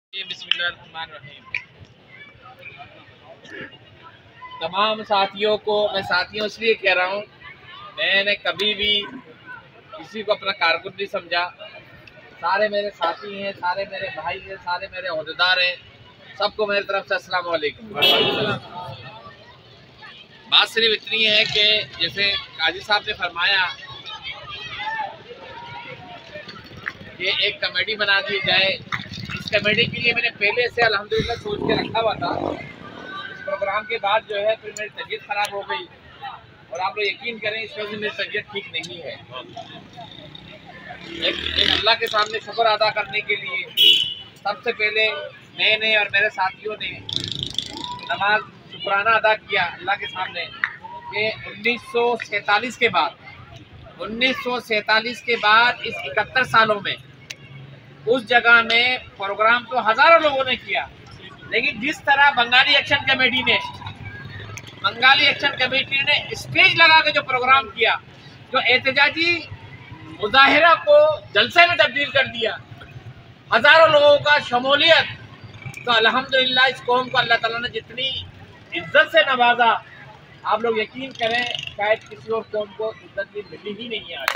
बिस्मिल्लाहिर्रहमानिर्रहीम। तमाम साथियों को मैं साथियों इसलिए कह रहा हूँ, मैंने कभी भी किसी को अपना कारकुन नहीं समझा। सारे मेरे साथी हैं, सारे मेरे भाई हैं, सारे मेरे ओहदेदार हैं। सबको मेरी तरफ से अस्सलाम वालेकुम। बात सिर्फ इतनी है कि जैसे काजी साहब ने फरमाया कि एक कमेटी बना दी जाए। इस कमेटी के लिए मैंने पहले से अल्हम्दुलिल्लाह सोच के रखा हुआ था। इस प्रोग्राम के बाद जो है फिर मेरी तबीयत खराब हो गई और आप लोग यकीन करें इस वजह से मेरी तबीयत ठीक नहीं है। एक अल्लाह के सामने शुक्र अदा करने के लिए सबसे पहले मैंने और मेरे साथियों ने नमाज शुक्राना अदा किया अल्लाह के सामने कि 1947 के बाद इस 71 सालों में उस जगह में प्रोग्राम तो हजारों लोगों ने किया, लेकिन जिस तरह बंगाली एक्शन कमेटी ने स्टेज लगा के जो प्रोग्राम किया, जो एहतजाजी मुजाहिरा को जलसे में तब्दील कर दिया, हजारों लोगों का शमूलियत, तो अल्हम्दुलिल्लाह इस कौम को अल्लाह ताला ने जितनी इज्जत से नवाजा, आप लोग यकीन करें शायद किसी और कौम को इज्जत मिली ही नहीं है।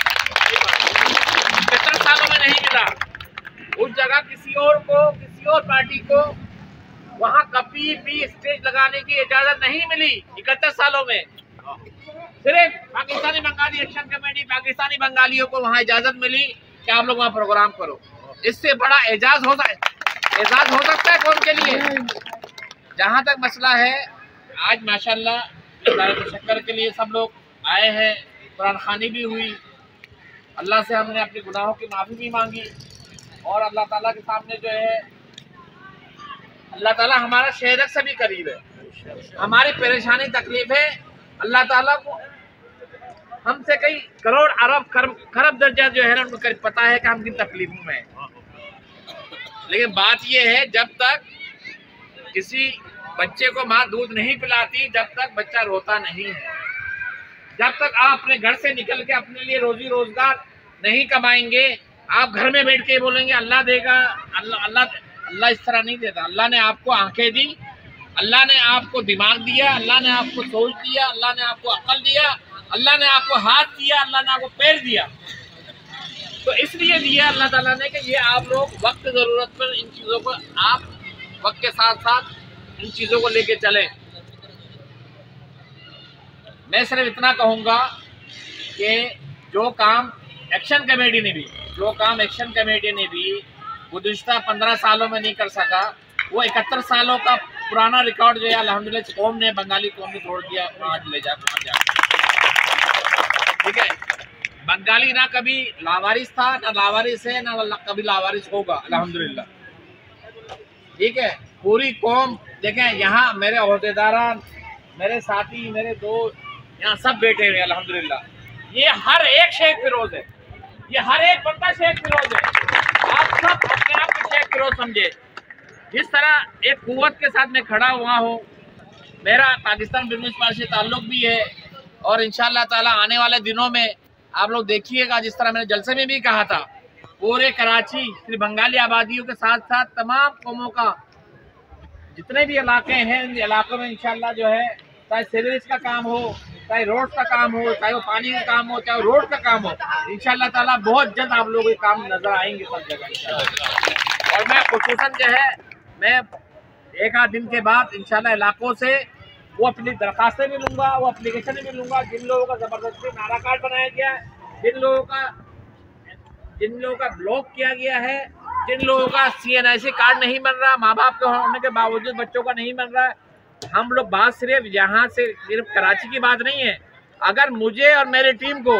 71 सालों में नहीं मिला। उस जगह किसी और पार्टी को वहाँ कभी भी स्टेज लगाने की इजाजत नहीं मिली। 71 सालों में सिर्फ पाकिस्तानी बंगाली एक्शन कमेटी, पाकिस्तानी बंगालियों को वहाँ इजाजत मिली कि आप लोग वहाँ प्रोग्राम करो। इससे बड़ा एजाज हो सकता है कौम के लिए। जहाँ तक मसला है, आज माशाल्लाह शक्कर के लिए सब लोग आए हैं, कुरान खानी भी हुई, अल्लाह से हमने अपने गुनाहों की माफ़ी भी मांगी और अल्लाह ताला के सामने जो है, अल्लाह ताला हमारा शहरक से भी करीब है। हमारी परेशानी तकलीफ है अल्लाह ताला को हमसे कई करोड़ अरब खरब दर्जा जो है ना, उनको पता है कि हम किन तकलीफों में हैं। लेकिन बात यह है, जब तक किसी बच्चे को माँ दूध नहीं पिलाती, जब तक बच्चा रोता नहीं है, जब तक आप अपने घर से निकल के अपने लिए रोजी रोजगार नहीं कमाएंगे, आप घर में बैठ के बोलेंगे अल्लाह देगा, अल्लाह इस तरह नहीं देता। अल्लाह ने आपको आंखें दी, अल्लाह ने आपको दिमाग दिया, अल्लाह ने आपको सोच दिया, अल्लाह ने आपको अक्ल दिया, अल्लाह ने आपको हाथ दिया, अल्लाह ने आपको पैर दिया। तो इसलिए दिया अल्लाह ताला ने कि ये आप लोग वक्त ज़रूरत पर इन चीज़ों को, आप वक्त के साथ साथ इन चीज़ों को लेके चलें। मैं सिर्फ इतना कहूँगा कि जो काम एक्शन कमेटी ने भी गुज़िश्ता 15 सालों में नहीं कर सका, वो 71 सालों का पुराना रिकॉर्ड जो है अल्हम्दुलिल्लाह कौम ने, बंगाली कौम ने तोड़ दिया। आज ले जा ठीक है। बंगाली ना कभी लावारिस था, ना लावारिस है, ना कभी लावारिस होगा अल्हम्दुलिल्लाह। ठीक है, पूरी कौम देखें, यहाँ मेरे ओहदेदारान, मेरे साथी, मेरे दोस्त यहाँ सब बैठे हुए अल्हम्दुलिल्लाह। ये हर एक शेख फिरोज है, ये हर एक बंदा शेख फिरोज है। आप सब अपने आप को शेख फिरोज समझे। जिस तरह एक कुव्वत के साथ मैं खड़ा हुआ हूँ, मेरा पाकिस्तान पीपल्स पार्टी से ताल्लुक भी है और इंशाअल्लाह ताला आने वाले दिनों में आप लोग देखिएगा, जिस तरह मैंने जलसे में भी कहा था, पूरे कराची सिर्फ बंगाली आबादियों के साथ साथ तमाम कौमों का जितने भी इलाके हैं, इन इलाकों में इंशाअल्लाह जो है, चाहे सीवरेज का काम हो, चाहे रोड का काम हो, चाहे वो पानी का काम हो, चाहे रोड का काम हो, इंशाअल्लाह ताला बहुत जल्द आप लोगों के काम नजर आएंगे सब जगह। और मैं खुसूसन जो है, मैं एक आध दिन के बाद इंशाअल्लाह इलाकों से वो अपनी दरखास्तें भी लूँगा, वो एप्लीकेशन भी लूँगा। जिन लोगों का ज़बरदस्ती नारा कार्ड बनाया गया है, जिन लोगों का ब्लॉक किया गया है, जिन लोगों का CNIC कार्ड नहीं बन रहा, माँ बाप के होने के बावजूद बच्चों का नहीं बन रहा है, हम लोग बात सिर्फ यहाँ से सिर्फ कराची की बात नहीं है। अगर मुझे और मेरी टीम को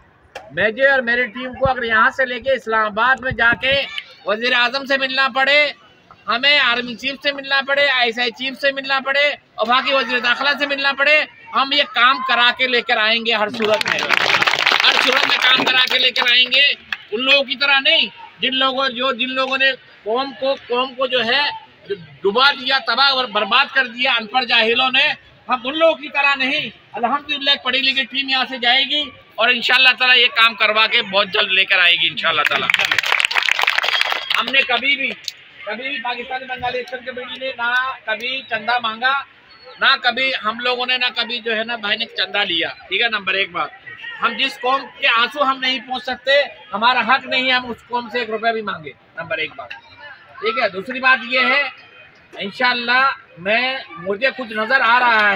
अगर यहाँ से लेके इस्लामाबाद में जाके वज़ीर आज़म से मिलना पड़े, हमें आर्मी चीफ से मिलना पड़े, ISI चीफ से मिलना पड़े और बाकी वज़ीर दाखिला से मिलना पड़े, हम ये काम करा के लेकर आएंगे। हर सूरत में काम करा के लेकर आएंगे। उन लोगों की तरह नहीं जिन लोगों ने कौम को जो है डुबा दिया, तबाह और बर्बाद कर दिया अनपढ़ जाहिलों ने। हम उन लोगों की तरह नहीं। अल्हम्दुलिल्लाह पढ़ी लिखी टीम यहाँ से जाएगी और इंशाअल्लाह ताला ये काम करवा के बहुत जल्द लेकर आएगी इंशाअल्लाह ताला। हमने कभी भी कभी भी पाकिस्तानी बंगाली एक्शन कमेटी ने ना कभी चंदा मांगा, ना कभी हम लोगों ने, ना कभी जो है ना भाई ने चंदा लिया। ठीक है, नंबर एक बात, हम जिस कौम के आंसू हम नहीं पहुंच सकते, हमारा हक नहीं है हम उस कौम से 1 रुपया भी मांगे। नंबर एक बात। ठीक है, दूसरी बात ये है, इंशाअल्लाह मुझे कुछ नजर आ रहा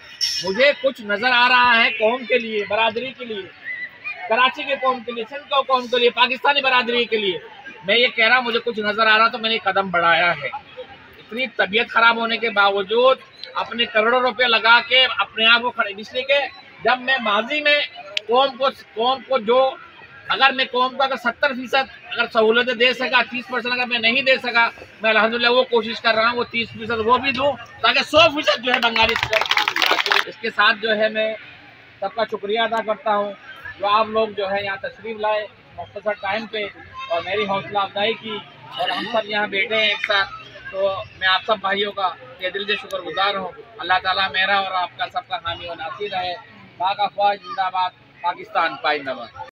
है, कौम के लिए, बरादरी के लिए, कराची के कौम के लिए, सिंध के कौम के लिए, पाकिस्तानी बरादरी के लिए मैं ये कह रहा हूँ, मुझे कुछ नजर आ रहा तो मैंने कदम बढ़ाया है। इतनी तबीयत खराब होने के बावजूद अपने करोड़ों रुपए लगा के अपने आप को खड़े, इसलिए कि जब मैं माजी में कौम को जो, अगर मैं कौम को अगर 70% अगर सहूलतें दे सका, 30% अगर मैं नहीं दे सका, मैं अल्हम्दुलिल्लाह वो कोशिश कर रहा हूँ, वो 30% वो भी दूँ ताकि 100% जो है बंगाली। इसके साथ जो है मैं सबका शुक्रिया अदा करता हूँ जो आप लोग जो है यहाँ तशरीफ लाए मुख्तसर टाइम पे और मेरी हौसला अफजाई की, और हम सब यहाँ बैठे हैं एक साथ। तो मैं आप सब भाइयों का दिल से शुक्रगुजार हूँ। अल्लाह ताला मेरा और आपका सबका हामी और नासिर रहे। पाक अफवाह जिंदाबाद, पाकिस्तान पाइंदाबाद।